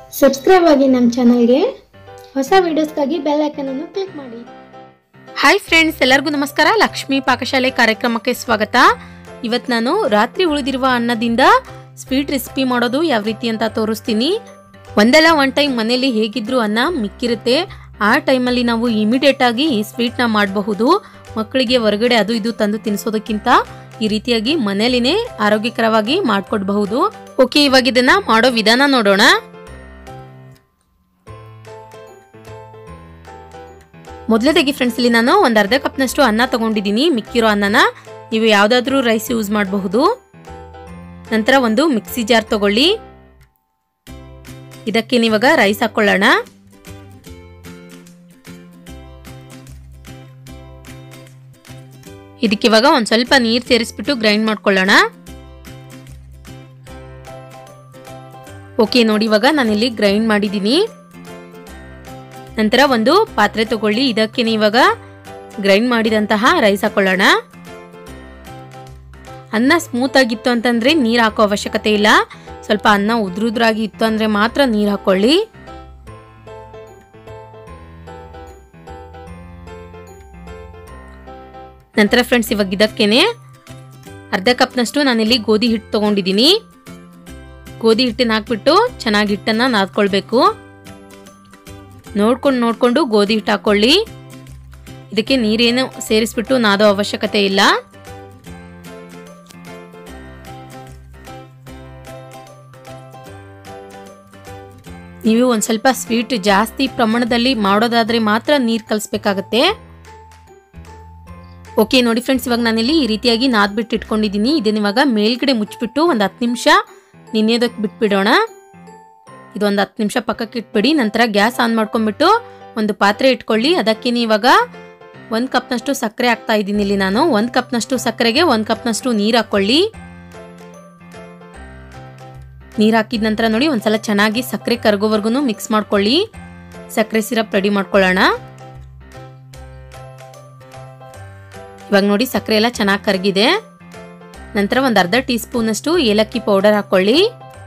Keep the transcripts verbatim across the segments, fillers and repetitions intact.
Subscribe ಆಗಿ ನಮ್ಮ ಚಾನೆಲ್ಗೆ ಹೊಸ ವಿಡಿಯೋಸ್ಗಾಗಿ ಬೆಲ್ ಐಕಾನ್ ಅನ್ನು ಕ್ಲಿಕ್ ಮಾಡಿ. ಹಾಯ್ ಫ್ರೆಂಡ್ಸ್, ಎಲ್ಲರಿಗೂ ನಮಸ್ಕಾರ. ಲಕ್ಷ್ಮಿ ಪಾಕಶಾಲೆ ಕಾರ್ಯಕ್ರಮಕ್ಕೆ ಸ್ವಾಗತ. ಇವತ್ತು ನಾನು ರಾತ್ರಿ ಉಳಿದಿರುವ ಅನ್ನದಿಂದ ಸ್ವೀಟ್ ರೆಸಿಪಿ ಮಾಡೋದು ಯಾವ ರೀತಿ ಅಂತ ತೋರಿಸ್ತೀನಿ. ಒಂದಲ್ಲ ಒನ್ ಟೈಮ್ ಮನೆಯಲ್ಲಿ ಹೇಗಿದ್ರು ಅನ್ನ ಮಿಕ್ಕಿರುತ್ತೆ, ಆ ಟೈಮಲ್ಲಿ ನಾವು ಇಮಿಡಿಯೇಟ್ ಆಗಿ ಈ ಸ್ವೀಟ್ನ ಮಾಡಬಹುದು. ಮಕ್ಕಳಿಗೆ ಹೊರಗಡೆ ಅದು ಇದು ತಂದು ತಿನ್ನಿಸೋದಕ್ಕಿಂತ ಈ ರೀತಿಯಾಗಿ ಮನೆಯಲ್ಲಿನೇ ಆರೋಗ್ಯಕರವಾಗಿ ಮಾಡ್ಕೊಡ್ಬಹುದು. ಓಕೆ, ಇವಾಗ ಇದನ್ನ ಮಾಡೋ ವಿಧಾನ ನೋಡೋಣ. ಮೊದಲದಾಗಿ ಫ್ರೆಂಡ್ಸ್, ಇಲ್ಲಿ ನಾನು ಒಂದು ಅರ್ಧ ಕಪ್ನಷ್ಟು ಅನ್ನ ತಗೊಂಡಿದ್ದೀನಿ. ಮಿಕ್ಕಿರೋ ಅನ್ನನ ನೀವು ಯಾವುದಾದ್ರೂ ರೈಸ್ ಯೂಸ್ ಮಾಡಬಹುದು. ನಂತರ ಒಂದು ಮಿಕ್ಸಿ ಜಾರ್ ತಗೊಳ್ಳಿ. ಇದಕ್ಕೆ ನೀವಾಗ ರೈಸ್ ಹಾಕೊಳ್ಳೋಣ. ಇದಕ್ಕೆ ಇವಾಗ ಒಂದು ಸ್ವಲ್ಪ ನೀರು ಸೇರಿಸ್ಬಿಟ್ಟು ಗ್ರೈಂಡ್ ಮಾಡ್ಕೊಳ್ಳೋಣ. ಓಕೆ ನೋಡಿ, ಇವಾಗ ನಾನಿಲ್ಲಿ ಗ್ರೈಂಡ್ ಮಾಡಿದ್ದೀನಿ. ನಂತರ ಒಂದು ಪಾತ್ರೆ ತಗೊಳ್ಳಿ. ಇದಕ್ಕೆ ನೀವಾಗ ಗ್ರೈಂಡ್ ಮಾಡಿದಂತಹ ರೈಸ್ ಹಾಕೊಳ್ಳೋಣ. ಅನ್ನ ಸ್ಮೂತ್ ಆಗಿತ್ತು ಅಂತಂದ್ರೆ ನೀರು ಹಾಕೋ ಅವಶ್ಯಕತೆ ಇಲ್ಲ. ಸ್ವಲ್ಪ ಅನ್ನ ಉದ್ರುದ್ರಾಗಿ ಇತ್ತು ಅಂದ್ರೆ ಮಾತ್ರ ನೀರು ಹಾಕೊಳ್ಳಿ. ನಂತರ ಫ್ರೆಂಡ್ಸ್, ಇವಾಗ ಇದಕ್ಕೇನೆ ಅರ್ಧ ಕಪ್ನಷ್ಟು ನಾನಿಲ್ಲಿ ಗೋಧಿ ಹಿಟ್ಟು ತಗೊಂಡಿದ್ದೀನಿ. ಗೋಧಿ ಹಿಟ್ಟನ್ನ ಹಾಕ್ಬಿಟ್ಟು ಚೆನ್ನಾಗಿ ಹಿಟ್ಟನ್ನ ನಾದ್ಕೊಳ್ಬೇಕು. ನೋಡ್ಕೊಂಡು ನೋಡ್ಕೊಂಡು ಗೋಧಿ ಹಿಟ್ಟು ಹಾಕೊಳ್ಳಿ. ಇದಕ್ಕೆ ನೀರೇನು ಸೇರಿಸ್ಬಿಟ್ಟು ನಾದೋ ಅವಶ್ಯಕತೆ ಇಲ್ಲ. ನೀವು ಒಂದ್ ಸ್ವಲ್ಪ ಸ್ವೀಟ್ ಜಾಸ್ತಿ ಪ್ರಮಾಣದಲ್ಲಿ ಮಾಡೋದಾದ್ರೆ ಮಾತ್ರ ನೀರು ಕಲಿಸ್ಬೇಕಾಗತ್ತೆ. ಓಕೆ ನೋಡಿ ಫ್ರೆಂಡ್ಸ್, ಇವಾಗ ನಾನಿಲ್ಲಿ ಈ ರೀತಿಯಾಗಿ ನಾದ್ಬಿಟ್ಟು ಇಟ್ಕೊಂಡಿದ್ದೀನಿ. ಇದನ್ನ ಇವಾಗ ಮೇಲ್ಗಡೆ ಮುಚ್ಚಿಬಿಟ್ಟು ಒಂದು ಹತ್ತು ನಿಮಿಷ ನೆನೆಯೋದಕ್ಕೆ ಬಿಟ್ಬಿಡೋಣ. ಇದೊಂದು ಹತ್ತು ನಿಮಿಷ ಪಕ್ಕಕ್ಕೆ ಇಟ್ಬಿಡಿ. ನಂತರ ಗ್ಯಾಸ್ ಆನ್ ಮಾಡ್ಕೊಂಡ್ಬಿಟ್ಟು ಒಂದು ಪಾತ್ರೆ ಇಟ್ಕೊಳ್ಳಿ. ಅದಕ್ಕೆ ಇವಾಗ ಒಂದು ಕಪ್ನಷ್ಟು ಸಕ್ಕರೆ ಹಾಕ್ತಾ ಇದ್ದೀನಿ. ಇಲ್ಲಿ ನಾನು ಒಂದು ಕಪ್ನಷ್ಟು ಸಕ್ಕರೆಗೆ ಒಂದು ಕಪ್ನಷ್ಟು ನೀರು ಹಾಕೊಳ್ಳಿ. ನೀರು ಹಾಕಿದ ನಂತರ ನೋಡಿ ಒಂದ್ಸಲ ಚೆನ್ನಾಗಿ ಸಕ್ಕರೆ ಕರಗೋವರೆಗೂ ಮಿಕ್ಸ್ ಮಾಡ್ಕೊಳ್ಳಿ. ಸಕ್ಕರೆ ಸಿರಪ್ ರೆಡಿ ಮಾಡ್ಕೊಳ್ಳೋಣ. ಇವಾಗ ನೋಡಿ ಸಕ್ಕರೆ ಎಲ್ಲ ಚೆನ್ನಾಗಿ ಕರಗಿದೆ. ನಂತರ ಒಂದು ಅರ್ಧ ಟೀ ಸ್ಪೂನ್ ಅಷ್ಟು ಏಲಕ್ಕಿ ಪೌಡರ್ ಹಾಕೊಳ್ಳಿ.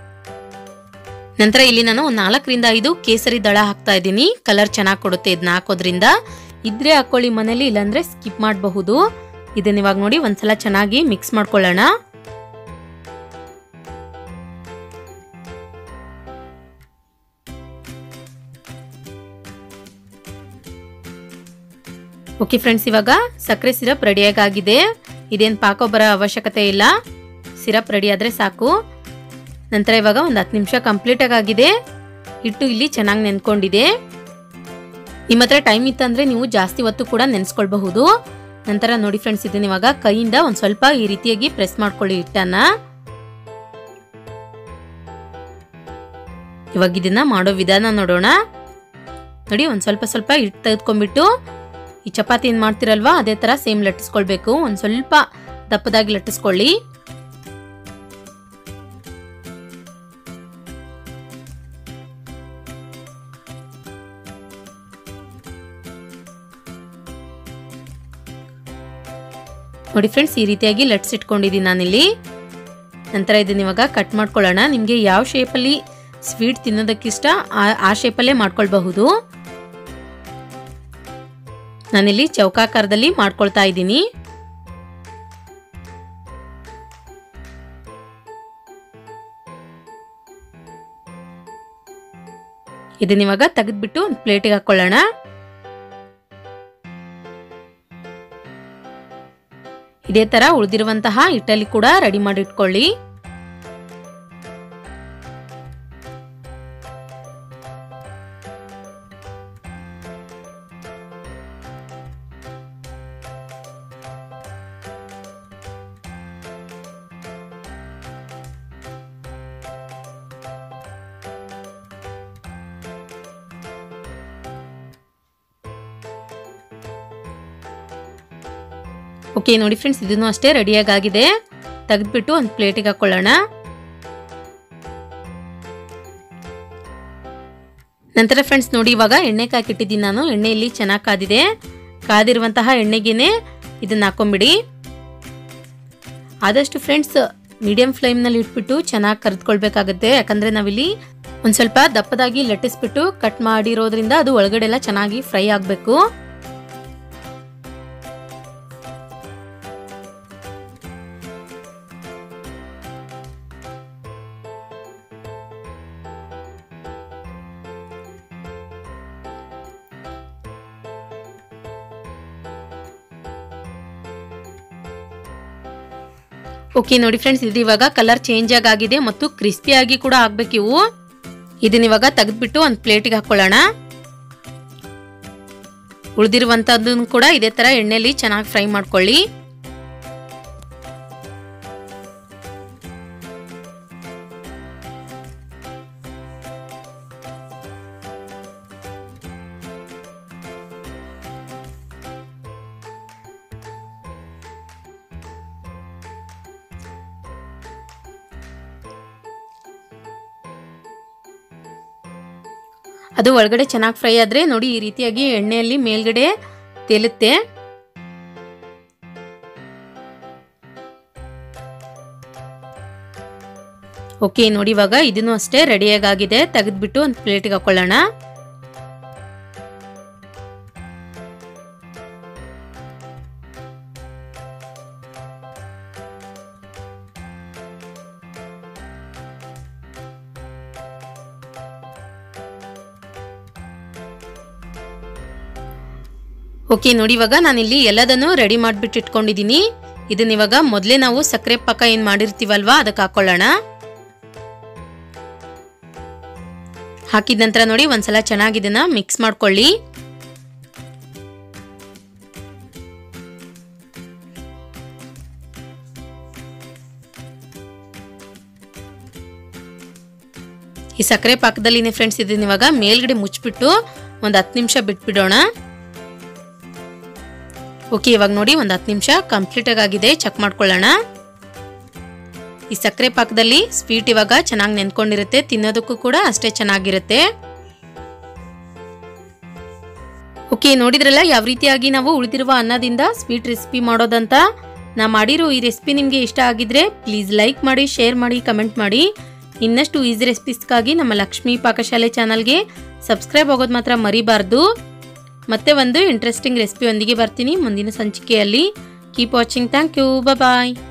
ನಂತರ ಇಲ್ಲಿ ನಾನು ಒಂದು ನಾಲ್ಕರಿಂದ ಐದು ಕೇಸರಿ ದಳ ಹಾಕ್ತಾ ಇದ್ದೀನಿ. ಕಲರ್ ಚೆನ್ನಾಗಿ ಕೊಡುತ್ತೆ ಇದನ್ನ ಹಾಕೋದ್ರಿಂದ. ಇದ್ರೆ ಹಾಕೊಳ್ಳಿ ಮನೇಲಿ, ಇಲ್ಲಾಂದ್ರೆ ಸ್ಕಿಪ್ ಮಾಡಬಹುದು. ಇದನ್ನ ಇವಾಗ ನೋಡಿ ಒಂದ್ಸಲ ಚೆನ್ನಾಗಿ ಮಿಕ್ಸ್ ಮಾಡ್ಕೊಳ್ಳೋಣ. ಓಕೆ ಫ್ರೆಂಡ್ಸ್, ಇವಾಗ ಸಕ್ಕರೆ ಸಿರಪ್ ರೆಡಿಯಾಗಿದೆ. ಇದೇನು ಪಾಕೋ ಬರೋ ಅವಶ್ಯಕತೆ ಇಲ್ಲ. ಸಿರಪ್ ರೆಡಿ ಆದ್ರೆ ಸಾಕು. ನಂತರ ಇವಾಗ ಒಂದು ಹತ್ತು ನಿಮಿಷ ಕಂಪ್ಲೀಟ್ ಆಗಿದೆ. ಹಿಟ್ಟು ಇಲ್ಲಿ ಚೆನ್ನಾಗಿ ನೆನ್ಕೊಂಡಿದೆ. ನಿಮ್ಮ ಹತ್ರ ಟೈಮ್ ಇತ್ತಂದ್ರೆ ನೀವು ಜಾಸ್ತಿ ಹೊತ್ತು ಕೂಡ ನೆನೆಸ್ಕೊಳ್ಬಹುದು. ನಂತರ ನೋಡಿ ಫ್ರೆಂಡ್ಸ್, ಇದನ್ನ ಇವಾಗ ಕೈಯಿಂದ ಒಂದು ಸ್ವಲ್ಪ ಈ ರೀತಿಯಾಗಿ ಪ್ರೆಸ್ ಮಾಡ್ಕೊಳ್ಳಿ ಹಿಟ್ಟನ್ನ. ಇವಾಗ ಇದನ್ನ ಮಾಡೋ ವಿಧಾನ ನೋಡೋಣ. ನೋಡಿ, ಒಂದು ಸ್ವಲ್ಪ ಸ್ವಲ್ಪ ಹಿಟ್ಟು ತೆಗೆದುಕೊಂಡ್ಬಿಟ್ಟು ಈ ಚಪಾತಿ ಏನ್ ಮಾಡ್ತಿರಲ್ವಾ ಅದೇ ತರ ಸೇಮ್ ಲಟ್ಟಿಸ್ಕೊಳ್ಬೇಕು. ಒಂದು ಸ್ವಲ್ಪ ದಪ್ಪದಾಗಿ ಲಟ್ಟಿಸ್ಕೊಳ್ಳಿ. ನೋಡಿ ಫ್ರೆಂಡ್ಸ್, ಈ ರೀತಿಯಾಗಿ ಲಟ್ಸಿಟ್ಕೊಂಡಿದ್ದೀನಿ ನಾನಿಲ್ಲಿ. ನಂತರ ಇದನ್ನ ಇವಾಗ ಕಟ್ ಮಾಡ್ಕೊಳ್ಳೋಣ. ನಿಮಗೆ ಯಾವ ಶೇಪಲ್ಲಿ ಸ್ವೀಟ್ ತಿನ್ನೋದಕ್ಕಿಷ್ಟ ಆ ಶೇಪಲ್ಲೇ ಮಾಡ್ಕೊಳ್ಬಹುದು. ನಾನಿಲ್ಲಿ ಚೌಕಾಕಾರದಲ್ಲಿ ಮಾಡ್ಕೊಳ್ತಾ ಇದ್ದೀನಿ. ಇದನ್ನ ಇವಾಗ ತೆಗೆದ್ಬಿಟ್ಟು ಒಂದು ಪ್ಲೇಟಿಗೆ ಹಾಕೊಳ್ಳೋಣ. ಇದೇ ತರ ಉಳಿದಿರುವಂತಹ ಹಿಟ್ಟಲ್ಲಿ ಕೂಡ ರೆಡಿ ಮಾಡಿ ಇಟ್ಕೊಳ್ಳಿ. ಓಕೆ ನೋಡಿ ಫ್ರೆಂಡ್ಸ್, ಇದನ್ನು ಅಷ್ಟೇ ರೆಡಿಯಾಗಿದೆ. ತೆಗೆದ್ಬಿಟ್ಟು ಒಂದು ಪ್ಲೇಟಿಗೆ ಹಾಕೊಳ್ಳೋಣ. ನಂತರ ಫ್ರೆಂಡ್ಸ್ ನೋಡಿ, ಇವಾಗ ಎಣ್ಣೆ ಕಾಕಿಟ್ಟಿದ್ದೀನಿ ನಾನು. ಎಣ್ಣೆ ಇಲ್ಲಿ ಚೆನ್ನಾಗಿ ಕಾದಿದೆ. ಕಾದಿರುವಂತಹ ಎಣ್ಣೆಗೇನೆ ಇದನ್ನ ಹಾಕೊಂಡ್ಬಿಡಿ. ಆದಷ್ಟು ಫ್ರೆಂಡ್ಸ್ ಮೀಡಿಯಂ ಫ್ಲೇಮ್ನಲ್ಲಿ ಇಟ್ಬಿಟ್ಟು ಚೆನ್ನಾಗಿ ಕರೆದುಕೊಳ್ಬೇಕಾಗುತ್ತೆ. ಯಾಕಂದರೆ ನಾವಿಲ್ಲಿ ಒಂದು ಸ್ವಲ್ಪ ದಪ್ಪದಾಗಿ ಲಟ್ಟಿಸ್ಬಿಟ್ಟು ಕಟ್ ಮಾಡಿರೋದ್ರಿಂದ ಅದು ಒಳಗಡೆ ಎಲ್ಲ ಚೆನ್ನಾಗಿ ಫ್ರೈ ಆಗಬೇಕು. ಓಕೆ ನೋಡಿ ಫ್ರೆಂಡ್ಸ್, ಇದು ಇವಾಗ ಕಲರ್ ಚೇಂಜ್ ಆಗಿದೆ ಮತ್ತು ಕ್ರಿಸ್ಪಿಯಾಗಿ ಕೂಡ ಆಗ್ಬೇಕು ಇವು. ಇದನ್ನ ಇವಾಗ ತೆಗೆದ್ಬಿಟ್ಟು ಒಂದು ಪ್ಲೇಟಿಗೆ ಹಾಕೊಳ್ಳೋಣ. ಉಳಿದಿರುವಂತದ್ದನ್ನು ಕೂಡ ಇದೇ ತರ ಎಣ್ಣೆಲಿ ಚೆನ್ನಾಗಿ ಫ್ರೈ ಮಾಡ್ಕೊಳ್ಳಿ. ಅದು ಒಳಗಡೆ ಚೆನ್ನಾಗಿ ಫ್ರೈ ಆದ್ರೆ ನೋಡಿ ಈ ರೀತಿಯಾಗಿ ಎಣ್ಣೆಯಲ್ಲಿ ಮೇಲ್ಗಡೆ ತೇಲುತ್ತೆ. ಓಕೆ ನೋಡಿ, ಇವಾಗ ಇದನ್ನು ಅಷ್ಟೇ ರೆಡಿಯಾಗಿ ಆಗಿದೆ. ತೆಗೆದ್ಬಿಟ್ಟು ಒಂದು ಪ್ಲೇಟಿಗೆ ಹಾಕೊಳ್ಳೋಣ. ಓಕೆ ನೋಡಿ, ಇವಾಗ ನಾನಿಲ್ಲಿ ಎಲ್ಲದನ್ನು ರೆಡಿ ಮಾಡಿಬಿಟ್ಟು ಇಟ್ಕೊಂಡಿದ್ದೀನಿ. ಇದನ್ನ ಇವಾಗ ಮೊದಲೇ ನಾವು ಸಕ್ಕರೆ ಪಾಕ ಏನು ಮಾಡಿರ್ತೀವಲ್ವಾ ಅದಕ್ಕೆ ಹಾಕೊಳ್ಳೋಣ. ಹಾಕಿದ ನಂತರ ನೋಡಿ ಒಂದ್ಸಲ ಚೆನ್ನಾಗಿ ಇದನ್ನ ಮಿಕ್ಸ್ ಮಾಡ್ಕೊಳ್ಳಿ. ಈ ಸಕ್ಕರೆ ಪಾಕದಲ್ಲಿನೇ ಫ್ರೆಂಡ್ಸ್ ಇದನ್ನ ಇವಾಗ ಮೇಲ್ಗಡೆ ಮುಚ್ಚಿಬಿಟ್ಟು ಒಂದು ಹತ್ತು ನಿಮಿಷ ಬಿಟ್ಬಿಡೋಣ. ಓಕೆ, ಇವಾಗ ನೋಡಿ ಒಂದು ಹತ್ತು ನಿಮಿಷ ಕಂಪ್ಲೀಟ್ ಆಗಿದೆ. ಚೆಕ್ ಮಾಡ್ಕೊಳ್ಳೋಣ. ಈ ಸಕ್ಕರೆ ಪಾಕದಲ್ಲಿ ಸ್ವೀಟ್ ಇವಾಗ ಚೆನ್ನಾಗಿ ನೆನ್ಕೊಂಡಿರುತ್ತೆ, ತಿನ್ನೋದಕ್ಕೂ ಕೂಡ ಅಷ್ಟೇ ಚೆನ್ನಾಗಿರುತ್ತೆ. ಓಕೆ, ನೋಡಿದ್ರಲ್ಲ ಯಾವ ರೀತಿಯಾಗಿ ನಾವು ಉಳಿದಿರುವ ಅನ್ನದಿಂದ ಸ್ವೀಟ್ ರೆಸಿಪಿ ಮಾಡೋದಂತ. ನಾ ಮಾಡಿರೋ ಈ ರೆಸಿಪಿ ನಿಮಗೆ ಇಷ್ಟ ಆಗಿದ್ರೆ ಪ್ಲೀಸ್ ಲೈಕ್ ಮಾಡಿ, ಶೇರ್ ಮಾಡಿ, ಕಮೆಂಟ್ ಮಾಡಿ. ಇನ್ನಷ್ಟು ಈಸಿ ರೆಸಿಪೀಸ್ಗಾಗಿ ನಮ್ಮ ಲಕ್ಷ್ಮೀ ಪಾಕಶಾಲೆ ಚಾನಲ್ಗೆ ಸಬ್ಸ್ಕ್ರೈಬ್ ಆಗೋದು ಮಾತ್ರ ಮರಿಬಾರ್ದು. ಮತ್ತೆ ಒಂದು ಇಂಟ್ರೆಸ್ಟಿಂಗ್ ರೆಸಿಪಿ ಒಂದಿಗೆ ಬರ್ತೀನಿ ಮುಂದಿನ ಸಂಚಿಕೆಯಲ್ಲಿ. Keep watching. Thank you. Bye.